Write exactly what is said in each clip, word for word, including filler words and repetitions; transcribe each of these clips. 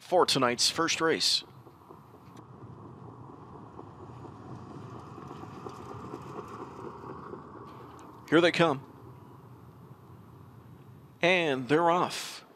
for tonight's first race. Here they come. And they're off.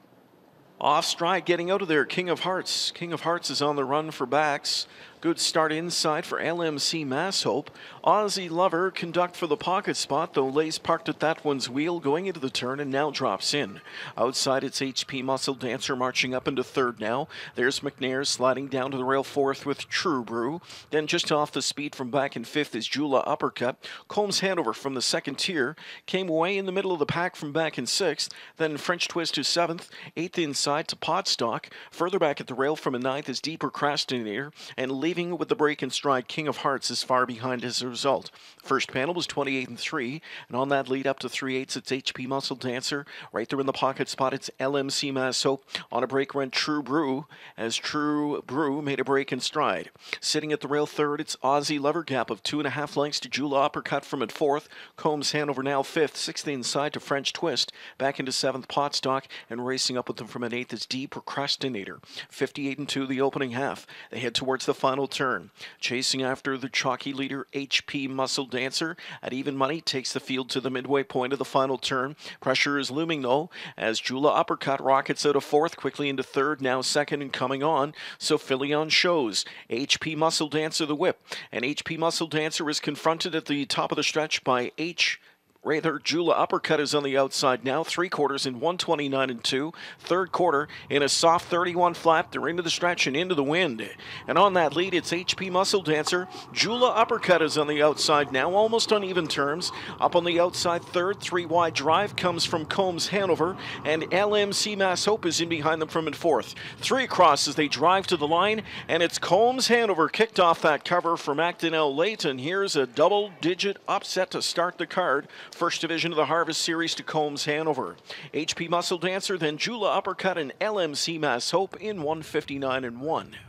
Off stride, getting out of there, King of Hearts. King of Hearts is on the run for backs. Good start inside for L M C Mass Hope. Aussie Lover conduct for the pocket spot, though Lay's parked at that one's wheel, going into the turn and now drops in. Outside, it's H P Muscle Dancer marching up into third now. There's McNair sliding down to the rail fourth with True Brew. Then just off the speed from back in fifth is Jula Uppercut. Combs Hanover from the second tier came away in the middle of the pack from back in sixth. Then French Twist to seventh. Eighth inside to Potstock. Further back at the rail from a ninth is Deep Procrastinator. And leaving with the break in stride, King of Hearts is far behind as a result. First panel was twenty-eight and three, and on that lead up to three eighths, it's H P Muscle Dancer. Right there in the pocket spot, it's L M C Mass Hope. On a break run, True Brew, as True Brew made a break in stride. Sitting at the rail third, it's Aussie Lover, gap of two and a half lengths to Jula Uppercut from at fourth. Combs Hanover now fifth, sixth inside to French Twist. Back into seventh, Potstock, and racing up with them from an eighth is Deep Procrastinator. fifty-eight and two the opening half. They head towards the final turn. Chasing after the chalky leader, H P Muscle Dancer. At even money, takes the field to the midway point of the final turn. Pressure is looming, though, as Jula Uppercut rockets out of fourth, quickly into third, now second and coming on. So Philion shows. H P Muscle Dancer the whip. And H P Muscle Dancer is confronted at the top of the stretch by H. Rather, Jula Uppercut is on the outside now. Three quarters in one twenty-nine and two. Third quarter in a soft thirty-one flat. They're into the stretch and into the wind. And on that lead, it's H P Muscle Dancer. Jula Uppercut is on the outside now, almost on even terms. Up on the outside third, three wide drive comes from Combs Hanover. And L M C Mass Hope is in behind them from in fourth. Three across as they drive to the line. And it's Combs Hanover kicked off that cover from Acton L. Layton. Here's a double-digit upset to start the card. First division of the Harvest Series to Combs Hanover. H P Muscle Dancer, then Jula Uppercut and L M C Mass Hope in one fifty-nine and one.